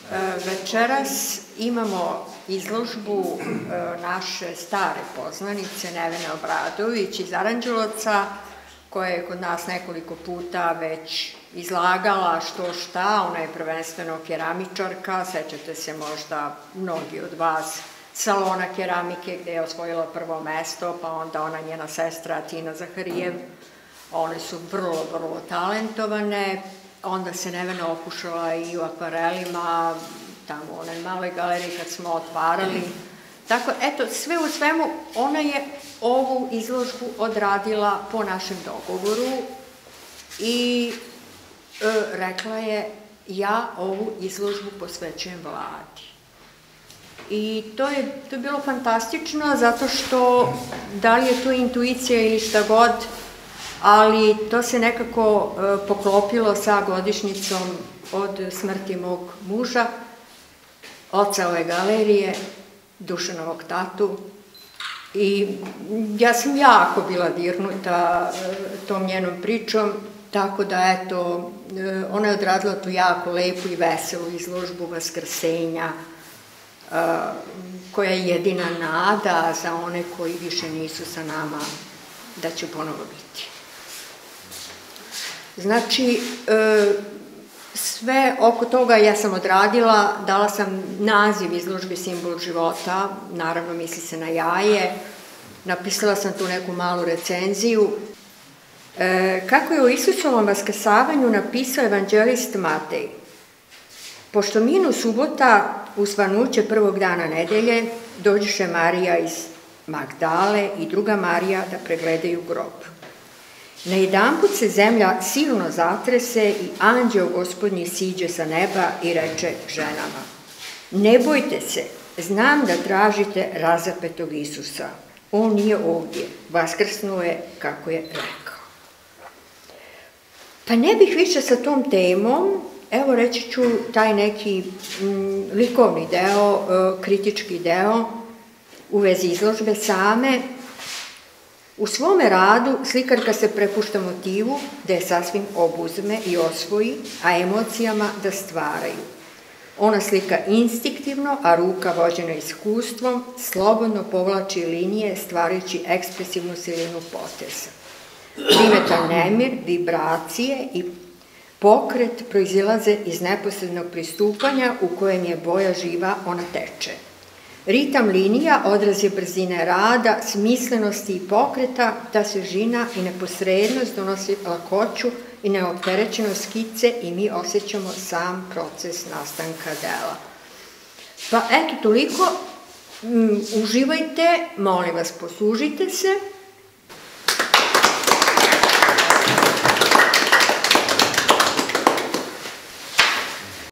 Večeras imamo izložbu naše stare poznanice Nevene Obradović iz Aranđelovca, koja je kod nas nekoliko puta već izlagala što šta. Ona je prvenstveno keramičarka, sećate se možda mnogi od vas salona keramike gde je osvojila prvo mesto, pa onda ona njena sestra Tina Zaharijev. One su vrlo, vrlo talentovane. Onda se Nevena okušala i u akvarelima, tamo u onoj maloj galeriji kad smo otvarali. Tako, eto, sve u svemu, ona je ovu izložbu odradila po našem dogovoru i rekla je: ja ovu izložbu posvećujem Vladi. I to je bilo fantastično, zato što, da li je to intuicija ili šta god, ali to se nekako poklopilo sa godišnjicom od smrti mog muža, oca ove galerije, Dušanovog tatu. I ja sam jako bila dirnuta tom njenom pričom, tako da, eto, ona je odradila tu jako lepu i veselu izložbu Vaskrsenja, koja je jedina nada za one koji više nisu sa nama, da će ponovo biti. Znači, sve oko toga ja sam odradila, dala sam naziv izložbi Simbol života, naravno misli se na jaje, napisala sam tu neku malu recenziju. Kako je u Isusovom vaskrsavanju napisao evanđelist Matej: pošto minu subota, u svanuće prvog dana nedelje, dođeše Marija iz Magdale i druga Marija da pregledaju grob. Najedanput se zemlja silno zatrese i anđeo gospodnji siđe sa neba i reče ženama: ne bojte se, znam da tražite razapetog Isusa. On nije ovdje, vaskrsnuo je kako je rekao. Pa ne bih više sa tom temom, evo reći ću taj neki likovni deo, kritički deo u vezi izložbe same. U svome radu slikarka se prepušta motivu da je sasvim obuzme i osvoji, a emocijama da stvaraju. Ona slika instinktivno, a ruka vođena iskustvom slobodno povlači linije stvarajući ekspresivnu silinu poteza. Primetan nemir, vibracije i pokret proizilaze iz neposrednog pristupanja u kojem je boja živa, ona teče. Ritam linija odraz je brzine rada, smislenosti i pokreta, ta svežina i neposrednost donosi lakoću i neopterećenost skice i mi osjećamo sam proces nastanka dela. Pa eto, toliko. Uživajte, molim vas, poslužite se.